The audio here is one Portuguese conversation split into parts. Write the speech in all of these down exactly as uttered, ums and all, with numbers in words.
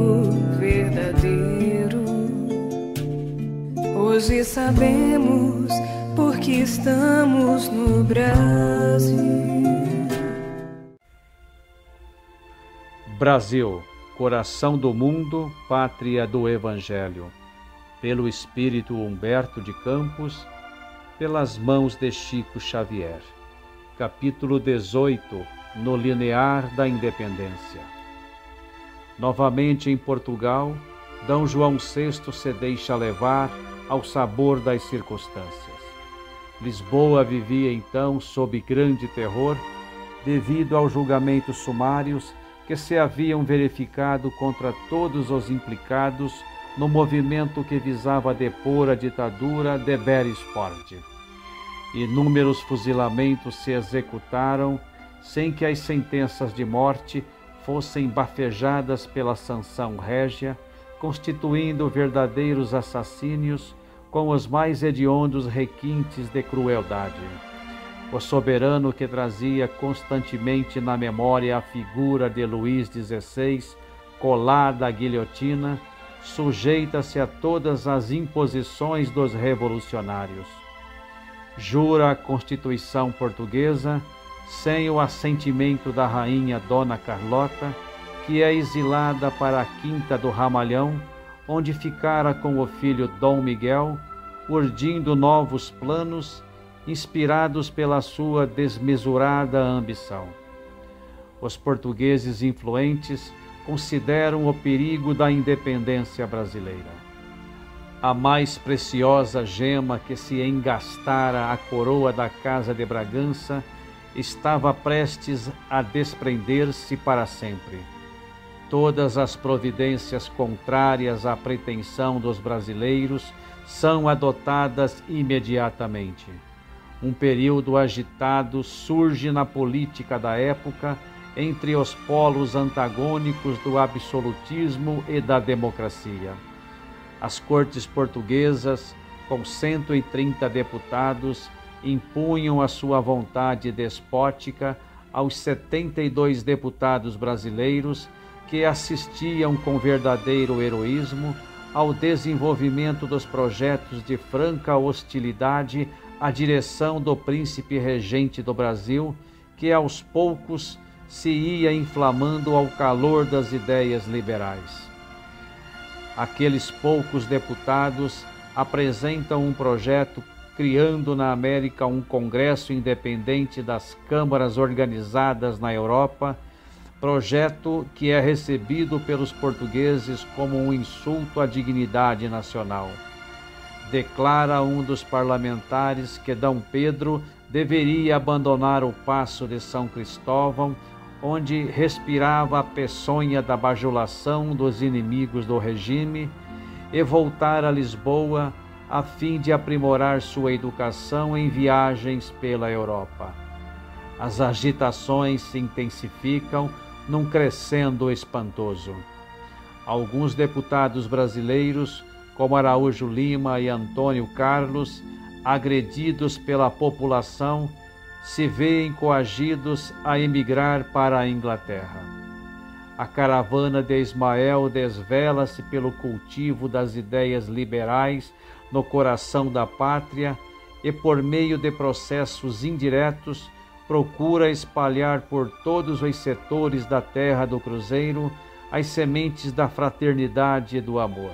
amigo verdadeiro. Hoje sabemos porque estamos no Brasil. Brasil, coração do mundo, pátria do Evangelho. Pelo espírito Humberto de Campos, pelas mãos de Chico Xavier. Capítulo dezoito, no linear da independência. Novamente em Portugal, D. João sexto se deixa levar ao sabor das circunstâncias. Lisboa vivia então sob grande terror, devido aos julgamentos sumários que se haviam verificado contra todos os implicados no movimento que visava depor a ditadura de Beresford. Inúmeros fuzilamentos se executaram sem que as sentenças de morte fossem bafejadas pela sanção régia, constituindo verdadeiros assassínios com os mais hediondos requintes de crueldade. O soberano que trazia constantemente na memória a figura de Luís dezesseis, colada à guilhotina, sujeita-se a todas as imposições dos revolucionários. Jura a Constituição portuguesa, sem o assentimento da rainha Dona Carlota, que é exilada para a Quinta do Ramalhão, onde ficara com o filho Dom Miguel, urdindo novos planos, inspirados pela sua desmesurada ambição. Os portugueses influentes consideram o perigo da independência brasileira. A mais preciosa gema que se engastara a coroa da Casa de Bragança estava prestes a desprender-se para sempre. Todas as providências contrárias à pretensão dos brasileiros são adotadas imediatamente. Um período agitado surge na política da época entre os polos antagônicos do absolutismo e da democracia. As cortes portuguesas, com cento e trinta deputados, impunham a sua vontade despótica aos setenta e dois deputados brasileiros que assistiam com verdadeiro heroísmo ao desenvolvimento dos projetos de franca hostilidade à direção do príncipe regente do Brasil, que aos poucos se ia inflamando ao calor das ideias liberais. Aqueles poucos deputados apresentam um projeto criando na América um congresso independente das câmaras organizadas na Europa, projeto que é recebido pelos portugueses como um insulto à dignidade nacional. Declara um dos parlamentares que D. Pedro deveria abandonar o Paço de São Cristóvão, onde respirava a peçonha da bajulação dos inimigos do regime, e voltar a Lisboa a fim de aprimorar sua educação em viagens pela Europa. As agitações se intensificam num crescendo espantoso. Alguns deputados brasileiros, como Araújo Lima e Antônio Carlos, agredidos pela população, se veem coagidos a emigrar para a Inglaterra. A caravana de Ismael desvela-se pelo cultivo das ideias liberais no coração da pátria e, por meio de processos indiretos, procura espalhar por todos os setores da terra do Cruzeiro as sementes da fraternidade e do amor.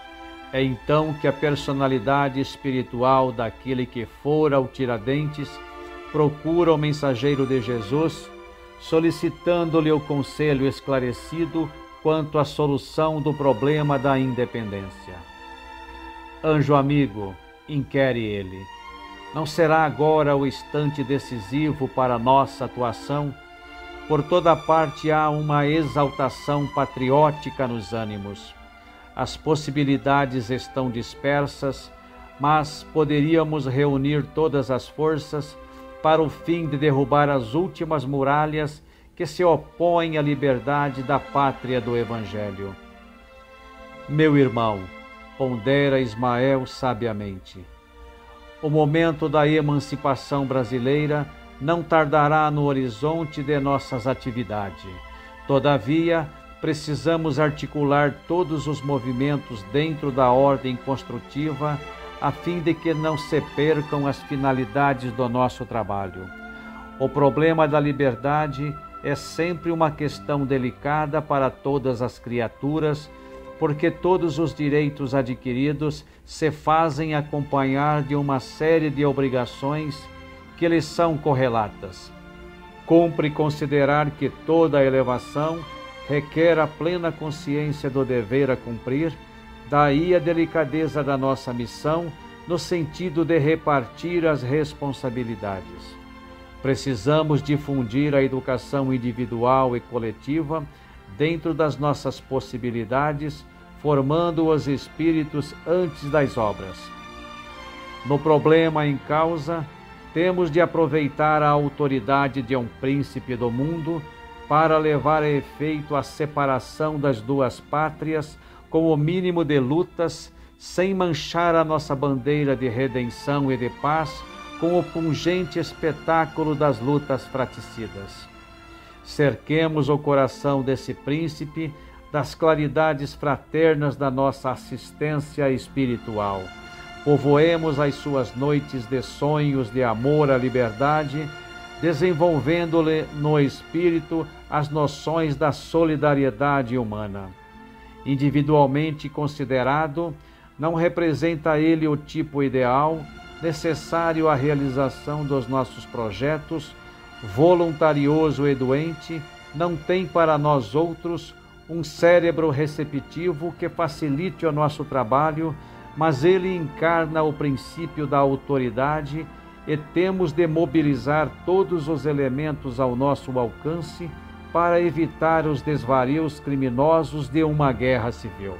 É então que a personalidade espiritual daquele que fora ao Tiradentes procura o mensageiro de Jesus, solicitando-lhe o conselho esclarecido quanto à solução do problema da independência. Anjo amigo, inquere ele, não será agora o instante decisivo para nossa atuação? Por toda parte há uma exaltação patriótica nos ânimos. As possibilidades estão dispersas, mas poderíamos reunir todas as forças para o fim de derrubar as últimas muralhas que se opõem à liberdade da pátria do Evangelho. Meu irmão, pondera Ismael sabiamente, o momento da emancipação brasileira não tardará no horizonte de nossas atividades. Todavia, precisamos articular todos os movimentos dentro da ordem construtiva, a fim de que não se percam as finalidades do nosso trabalho. O problema da liberdade é sempre uma questão delicada para todas as criaturas, porque todos os direitos adquiridos se fazem acompanhar de uma série de obrigações que lhes são correlatas. Cumpre considerar que toda elevação requer a plena consciência do dever a cumprir, daí a delicadeza da nossa missão no sentido de repartir as responsabilidades. Precisamos difundir a educação individual e coletiva dentro das nossas possibilidades, formando os espíritos antes das obras. No problema em causa, temos de aproveitar a autoridade de um príncipe do mundo para levar a efeito a separação das duas pátrias com o mínimo de lutas, sem manchar a nossa bandeira de redenção e de paz com o pungente espetáculo das lutas fratricidas. Cerquemos o coração desse príncipe das claridades fraternas da nossa assistência espiritual. Povoemos as suas noites de sonhos de amor à liberdade, desenvolvendo-lhe no espírito as noções da solidariedade humana. Individualmente considerado, não representa ele o tipo ideal necessário à realização dos nossos projetos, voluntarioso e doente, não tem para nós outros um cérebro receptivo que facilite o nosso trabalho, mas ele encarna o princípio da autoridade e temos de mobilizar todos os elementos ao nosso alcance para evitar os desvarios criminosos de uma guerra civil.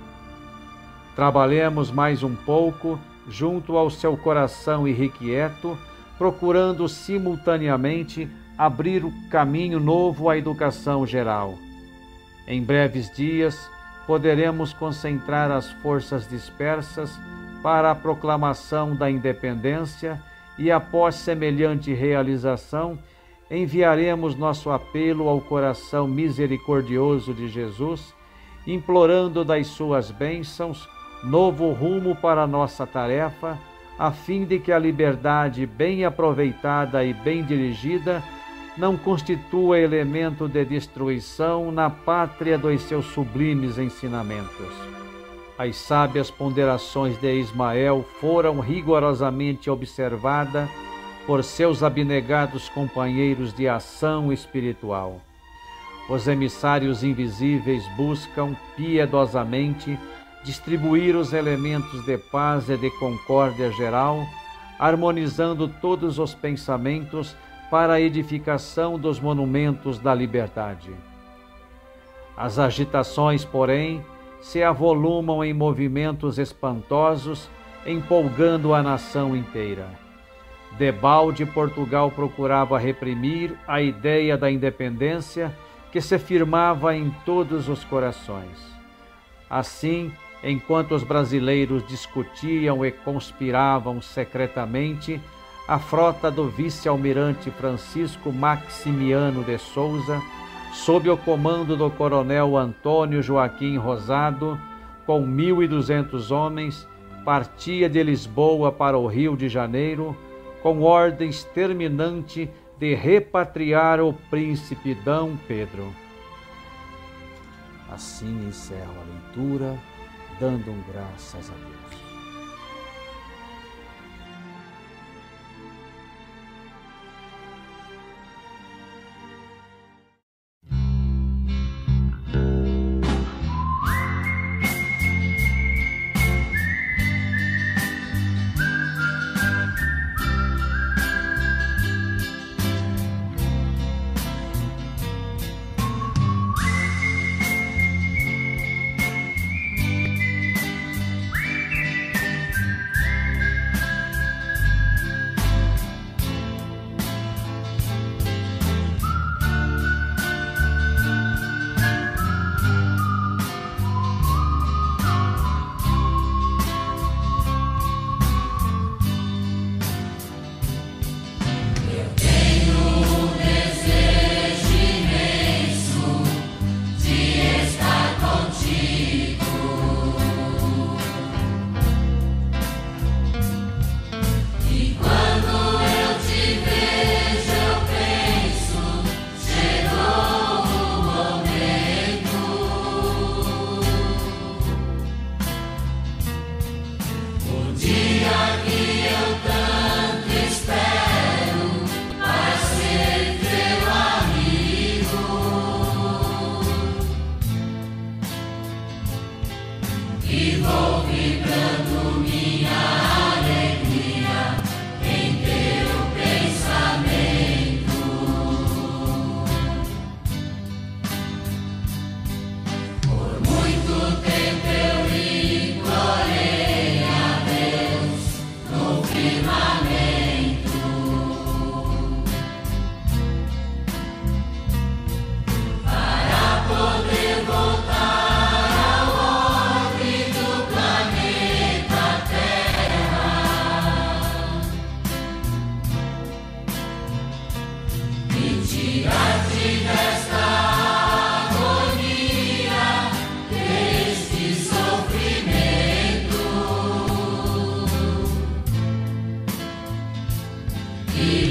Trabalhemos mais um pouco junto ao seu coração irrequieto, procurando simultaneamente abrir o caminho novo à educação geral. Em breves dias, poderemos concentrar as forças dispersas para a proclamação da independência e, após semelhante realização, enviaremos nosso apelo ao coração misericordioso de Jesus, implorando das suas bênçãos novo rumo para nossa tarefa, a fim de que a liberdade bem aproveitada e bem dirigida não constitua elemento de destruição na pátria dos seus sublimes ensinamentos. As sábias ponderações de Ismael foram rigorosamente observadas por seus abnegados companheiros de ação espiritual. Os emissários invisíveis buscam piedosamente distribuir os elementos de paz e de concórdia geral, harmonizando todos os pensamentos para a edificação dos monumentos da liberdade. As agitações, porém, se avolumam em movimentos espantosos, empolgando a nação inteira. Debalde, Portugal procurava reprimir a ideia da independência que se firmava em todos os corações. Assim, enquanto os brasileiros discutiam e conspiravam secretamente, a frota do vice-almirante Francisco Maximiano de Souza, sob o comando do coronel Antônio Joaquim Rosado, com mil e duzentos homens, partia de Lisboa para o Rio de Janeiro, com ordens terminante de repatriar o príncipe D. Pedro. Assim encerro a leitura, dando graças a Deus. Filho